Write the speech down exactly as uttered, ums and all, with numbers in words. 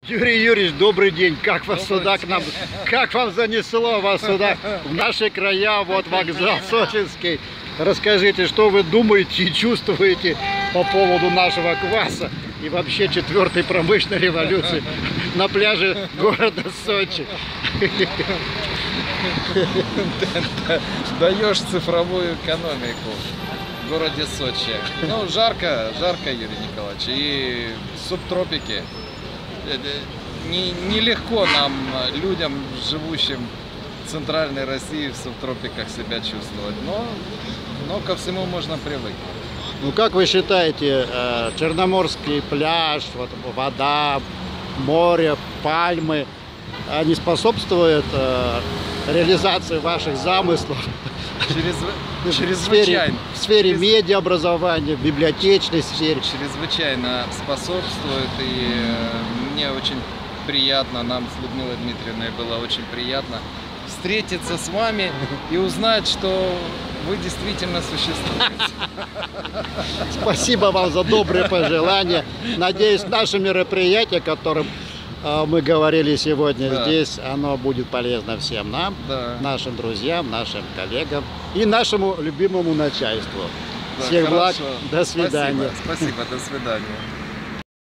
Юрий Юрьевич, добрый день. Как вас Добрый сюда день. к нам? Как вам занесло вас сюда, в наши края, вот вокзал Сочинский? Расскажите, что вы думаете и чувствуете по поводу нашего кваса и вообще четвертой промышленной революции на пляже города Сочи? Даешь цифровую экономику в городе Сочи. Ну, жарко, жарко, Юрий Николаевич. И субтропики. Не- Нелегко нам, людям, живущим в центральной России, в субтропиках себя чувствовать. Но, но ко всему можно привыкнуть. Ну, как вы считаете, э, Черноморский пляж, вот, вода, море, пальмы, они способствуют э, реализации ваших замыслов Черезв- в сфере, Чрезвычайно. в сфере Чрез- медиаобразования, в библиотечной сфере? Чрезвычайно способствует, и э, мне очень приятно, нам с Людмилой Дмитриевной было очень приятно встретиться с вами и узнать, что вы действительно существуете. Спасибо вам за добрые пожелания. Надеюсь, наше мероприятие, о котором э, мы говорили сегодня Да. здесь, оно будет полезно всем нам, Да. нашим друзьям, нашим коллегам и нашему любимому начальству. Да, Всех благ, хорошо. до свидания. Спасибо, спасибо, до свидания.